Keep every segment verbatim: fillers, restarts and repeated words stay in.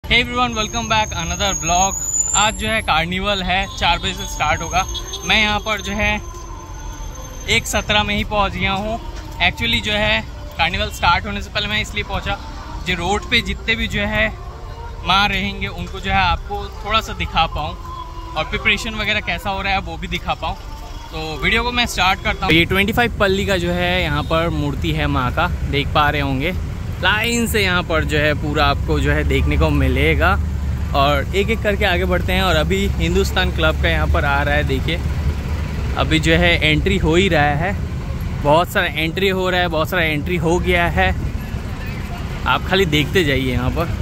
हे everyone, welcome back another blog. आज जो है कार्निवल है, चार बजे से स्टार्ट होगा। मैं यहाँ पर जो है एक सत्रह में ही पहुँच गया हूँ। एक्चुअली जो है कार्निवल स्टार्ट होने से पहले मैं इसलिए पहुँचा जो रोड पे जितने भी जो है माँ रहेंगे उनको जो है आपको थोड़ा सा दिखा पाऊँ और प्रिपरेशन वगैरह कैसा हो रहा है वो भी दिखा पाऊँ। तो वीडियो को मैं स्टार्ट करता हूँ। ये पच्चीस पल्ली का जो है यहाँ पर मूर्ति है माँ का, देख पा रहे होंगे। लाइन से यहाँ पर जो है पूरा आपको जो है देखने को मिलेगा और एक एक करके आगे बढ़ते हैं। और अभी हिंदुस्तान क्लब का यहाँ पर आ रहा है, देखिए अभी जो है एंट्री हो ही रहा है। बहुत सारा एंट्री हो रहा है, बहुत सारा एंट्री हो गया है। आप खाली देखते जाइए यहाँ पर।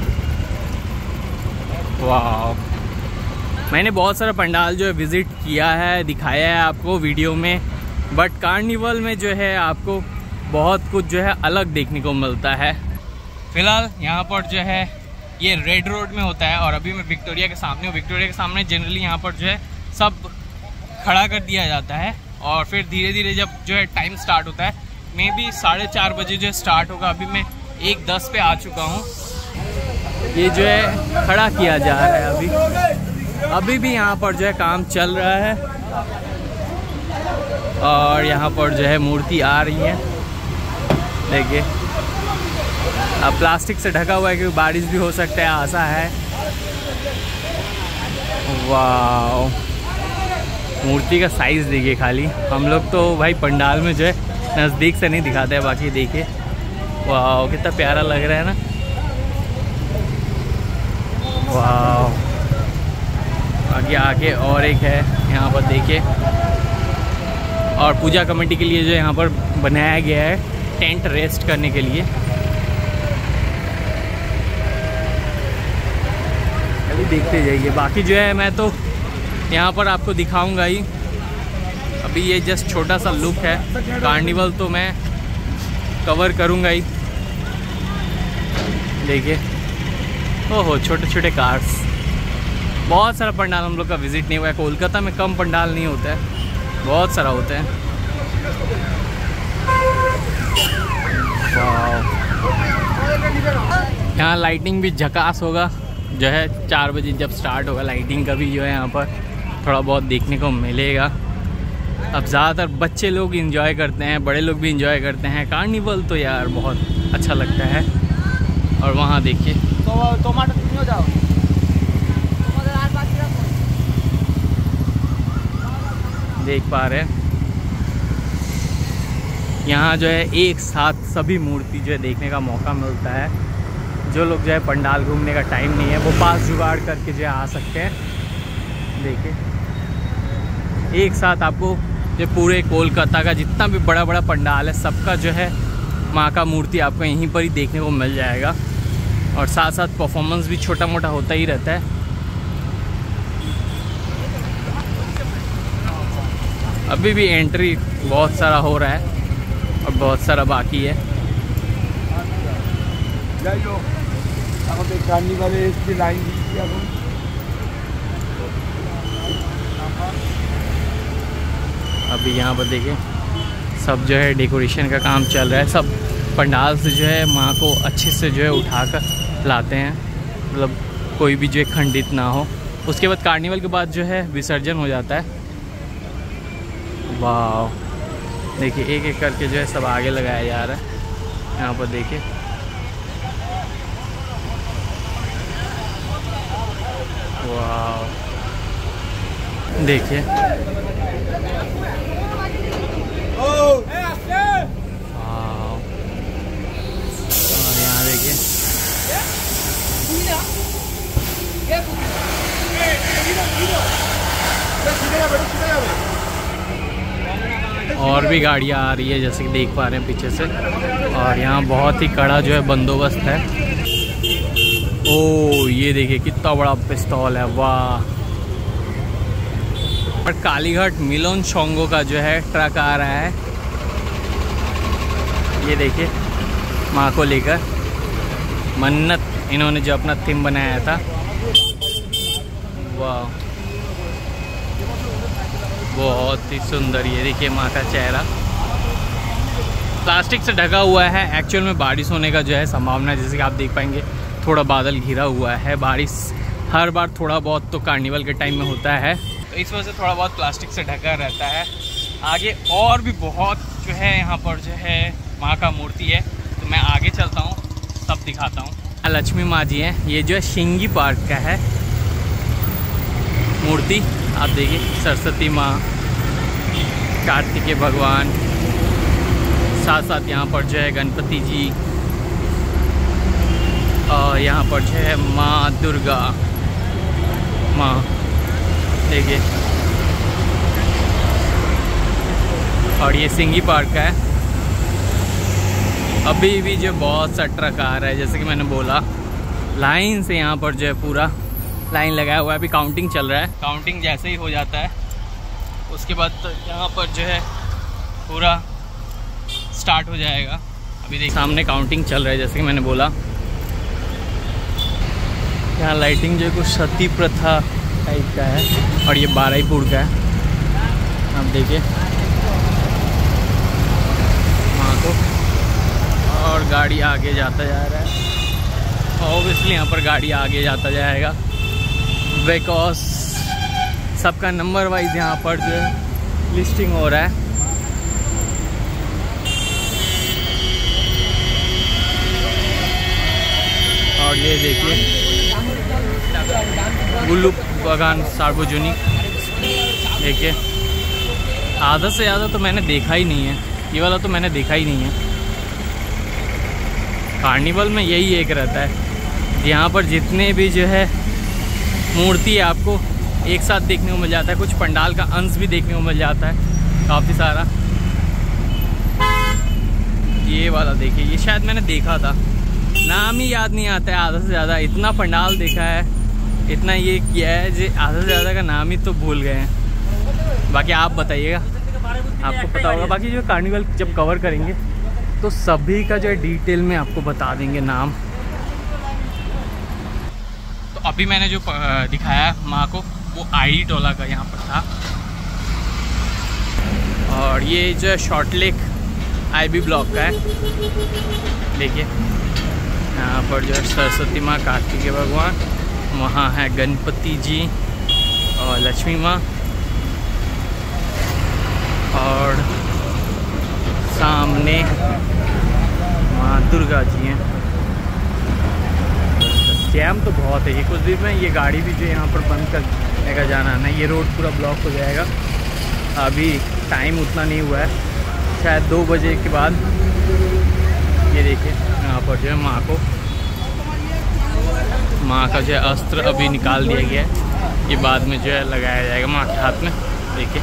वाह, मैंने बहुत सारा पंडाल जो है विज़िट किया है, दिखाया है आपको वीडियो में, बट कार्निवल में जो है आपको बहुत कुछ जो है अलग देखने को मिलता है। फिलहाल यहाँ पर जो है ये रेड रोड में होता है और अभी मैं विक्टोरिया के सामने हूँ। विक्टोरिया के सामने जनरली यहाँ पर जो है सब खड़ा कर दिया जाता है और फिर धीरे धीरे जब जो है टाइम स्टार्ट होता है, मे बी साढ़े चार बजे जो है स्टार्ट होगा। अभी मैं एक दस पे आ चुका हूँ। ये जो है खड़ा किया जा रहा है अभी अभी भी यहाँ पर जो है काम चल रहा है और यहाँ पर जो है मूर्ति आ रही है। देखिए अब प्लास्टिक से ढका हुआ है क्योंकि बारिश भी हो सकता है, आशा है। वाह, मूर्ति का साइज़ देखिए खाली। हम लोग तो भाई पंडाल में जो है नज़दीक से नहीं दिखाते हैं, बाकी देखिए वाह कितना प्यारा लग रहा है ना। वाह, आगे आगे और एक है यहाँ पर देखिए। और पूजा कमेटी के लिए जो यहाँ पर बनाया गया है टेंट रेस्ट करने के लिए। अभी देखते जाइए, बाकी जो है मैं तो यहाँ पर आपको दिखाऊंगा ही। अभी ये जस्ट छोटा सा लुक है, कार्निवल तो मैं कवर करूँगा ही। देखिए ओहो, छोटे छोटे कार्स। बहुत सारा पंडाल हम लोग का विज़िट नहीं हुआ है। कोलकाता में कम पंडाल नहीं होता है, बहुत सारा होता है। यहाँ लाइटिंग भी झकास होगा जो है चार बजे जब स्टार्ट होगा। लाइटिंग का भी जो है यहाँ पर थोड़ा बहुत देखने को मिलेगा। अब ज़्यादातर बच्चे लोग इंजॉय करते हैं, बड़े लोग भी इंजॉय करते हैं। कार्निवल तो यार बहुत अच्छा लगता है। और वहाँ देखिए देख पा रहे हैं यहाँ जो है एक साथ सभी मूर्ति जो है देखने का मौका मिलता है। जो लोग जो है पंडाल घूमने का टाइम नहीं है वो पास जुगाड़ करके जो है आ सकते हैं। देखिए एक साथ आपको जो पूरे कोलकाता का जितना भी बड़ा बड़ा पंडाल है सबका जो है माँ का मूर्ति आपको यहीं पर ही देखने को मिल जाएगा। और साथ साथ परफॉर्मेंस भी छोटा मोटा होता ही रहता है। अभी भी एंट्री बहुत सारा हो रहा है और बहुत सारा बाकी है। अभी यहाँ पर देखिए सब जो है डेकोरेशन का काम चल रहा है। सब पंडाल से जो है माँ को अच्छे से जो है उठाकर लाते हैं, मतलब कोई भी जो है खंडित ना हो। उसके बाद कार्निवल के बाद जो है विसर्जन हो जाता है। वाह, देखिए एक एक करके जो है सब आगे लगाया जा रहा है। यहाँ पर देखिए वाह, देखिए यहाँ देखिए और भी गाड़ियाँ आ रही है जैसे कि देख पा रहे हैं पीछे से। और यहाँ बहुत ही कड़ा जो है बंदोबस्त है। ओ ये देखिए कितना बड़ा पिस्तौल है, वाह। और कालीघाट मिलोन शोंगो का जो है ट्रक आ रहा है। ये देखिए माँ को लेकर मन्नत इन्होंने जो अपना थीम बनाया था, वाह बहुत ही सुंदर। ये देखिए माँ का चेहरा प्लास्टिक से ढका हुआ है। एक्चुअल में बारिश होने का जो है संभावना है, जैसे कि आप देख पाएंगे थोड़ा बादल घिरा हुआ है। बारिश हर बार थोड़ा बहुत तो कार्निवल के टाइम में होता है, तो इस वजह से थोड़ा बहुत प्लास्टिक से ढका रहता है। आगे और भी बहुत जो है यहाँ पर जो है माँ का मूर्ति है, तो मैं आगे चलता हूँ, सब दिखाता हूँ। लक्ष्मी माँ जी हैं, ये जो है शिंगी पार्क का है मूर्ति। आप देखिए सरस्वती माँ, कार्तिकेय भगवान, साथ साथ यहाँ पर जो है गणपति जी, और यहाँ पर जो है माँ दुर्गा माँ, देखिए। और ये सिंगी पार्क का है। अभी भी जो बहुत सा ट्रक आ रहा है, जैसे कि मैंने बोला, लाइन से यहाँ पर जो है पूरा लाइन लगाया हुआ है। अभी काउंटिंग चल रहा है, काउंटिंग जैसे ही हो जाता है उसके बाद तो यहाँ पर जो है पूरा स्टार्ट हो जाएगा। अभी देखिए सामने काउंटिंग चल रहा है, जैसे कि मैंने बोला। यहाँ लाइटिंग जो है कुछ सती प्रथा टाइप का है, और ये बाराईपुर का है। आप देखिए वहाँ को, और गाड़ी आगे जाता जा रहा है। ऑब्वियसली यहाँ पर गाड़ी आगे जाता जाएगा, बिकॉज सबका नंबर वाइज यहाँ पर जो है लिस्टिंग हो रहा है। और ये देखिए गुल्लू बागान सार्वजनिक, देखिए आधा से ज़्यादा तो मैंने देखा ही नहीं है, ये वाला तो मैंने देखा ही नहीं है। कार्निवल में यही एक रहता है, यहाँ पर जितने भी जो है मूर्ति है आपको एक साथ देखने को मिल जाता है। कुछ पंडाल का अंश भी देखने को मिल जाता है काफ़ी सारा। ये वाला देखिए, ये शायद मैंने देखा था, नाम ही याद नहीं आता है आधा से ज़्यादा। इतना पंडाल देखा है, इतना ये किया है, जो आधा से ज़्यादा का नाम ही तो भूल गए हैं। बाकी आप बताइएगा, आपको पता होगा। बाकी जो कार्निवल जब कवर करेंगे तो सभी का जो है डिटेल में आपको बता देंगे नाम। तो अभी मैंने जो दिखाया माँ को, वो आई टोला का यहाँ पर था। और ये जो है short lake I B block का है। देखिए यहाँ पर जो है सरस्वती माँ, कार्तिकेय भगवान, वहाँ है गणपति जी और लक्ष्मी माँ, और सामने माँ दुर्गा जी हैं। जैम तो बहुत है, ये कुछ देर में ये गाड़ी भी जो यहाँ पर बंद करने का जाना है ना, ये रोड पूरा ब्लॉक हो जाएगा। अभी टाइम उतना नहीं हुआ है, शायद दो बजे के बाद। ये देखिए यहाँ पर जो है माँ को, माँ का जो है अस्त्र अभी निकाल दिया गया है, ये बाद में जो है लगाया जाएगा माँ के हाथ में। देखिए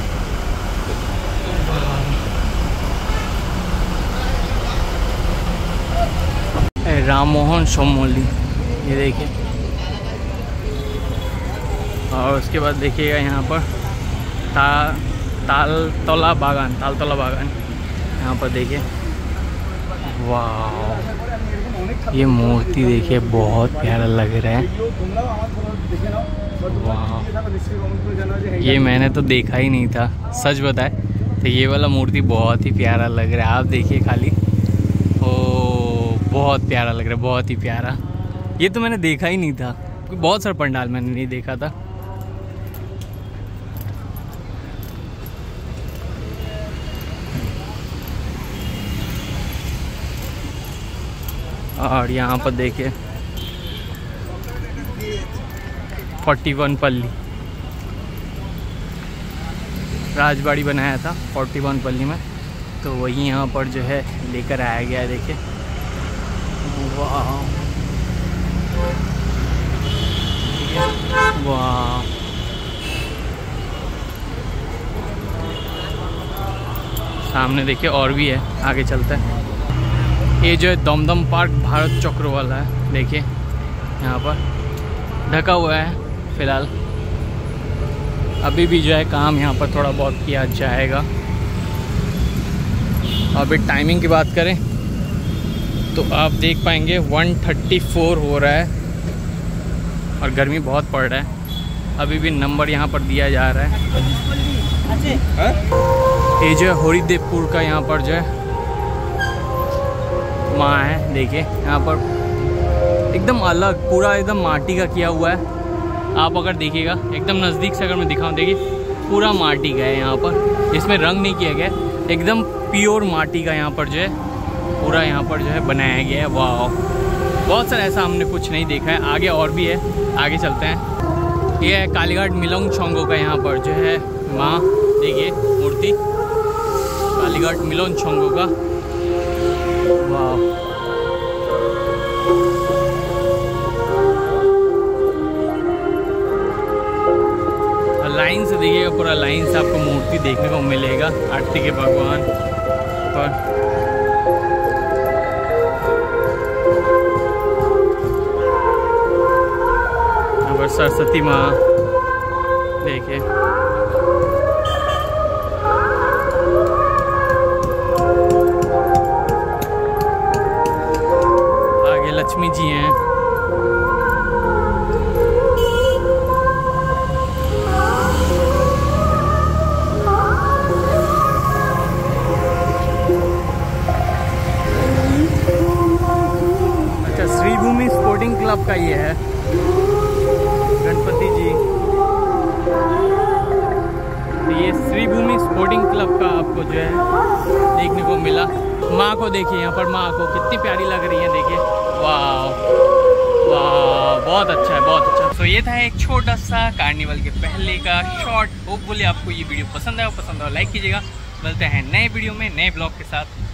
राम मोहन सोमोली, ये देखिए। और उसके बाद देखिएगा यहाँ पर ता तालतोला बागान, तालतोला बागान यहाँ पर देखिए। वाह, ये मूर्ति देखिए बहुत प्यारा लग रहा है। वाह, ये मैंने तो देखा ही नहीं था, सच बताए तो ये वाला मूर्ति बहुत ही प्यारा लग रहा है। आप देखिए खाली, ओ बहुत प्यारा लग रहा है, बहुत ही प्यारा। ये तो मैंने देखा ही नहीं था, बहुत सारा पंडाल मैंने नहीं देखा था। और यहाँ पर देखिए फोर्टी वन पल्ली राजबाड़ी बनाया था फोर्टी वन पल्ली में, तो वही यहाँ पर जो है लेकर आया गया है। देखिए वाह वाह, सामने देखिए और भी है, आगे चलता है। ये जो है दमदम पार्क भारत चक्र वाला है, देखिए यहाँ पर ढका हुआ है फिलहाल। अभी भी जो है काम यहाँ पर थोड़ा बहुत किया जाएगा। अभी टाइमिंग की बात करें तो आप देख पाएंगे वन थर्टी फोर हो रहा है और गर्मी बहुत पड़ रहा है। अभी भी नंबर यहाँ पर दिया जा रहा है। ये जो है हरिदेवपुर का यहाँ पर जो है माँ है, देखिए यहाँ पर एकदम अलग, पूरा एकदम माटी का किया हुआ है। आप अगर देखिएगा एकदम नज़दीक से अगर मैं दिखाऊँ, देखिए पूरा माटी का है यहाँ पर, इसमें रंग नहीं किया गया, एकदम प्योर माटी का यहाँ पर जो है पूरा यहाँ पर जो है बनाया गया है। वाह, बहुत सारा ऐसा हमने कुछ नहीं देखा है, आगे और भी है, आगे चलते हैं। ये है कालीघाट मिलोंग छोंगो का यहाँ पर जो है माँ, देखिए मूर्ति कालीघाट मिलोंग छोंगो का। वाह, लाइन से देखिएगा, पूरा लाइन से आपको मूर्ति देखने को मिलेगा आरती के भगवान पर। यहाँ पर सरस्वती माँ देखिए, आगे लक्ष्मी जी हैं। श्रीभूमि स्पोर्टिंग क्लब का ये है गणपति जी। ये श्रीभूमि स्पोर्टिंग क्लब का आपको जो है देखने को मिला। माँ को देखिए, यहाँ पर माँ को कितनी प्यारी लग रही है, देखिए। वाह वाह, बहुत अच्छा है, बहुत अच्छा। तो ये था एक छोटा सा कार्निवल के पहले का शॉर्ट। होपफुली आपको ये वीडियो पसंद आया, पसंद आया लाइक कीजिएगा। मिलते हैं नए वीडियो में नए ब्लॉग के साथ।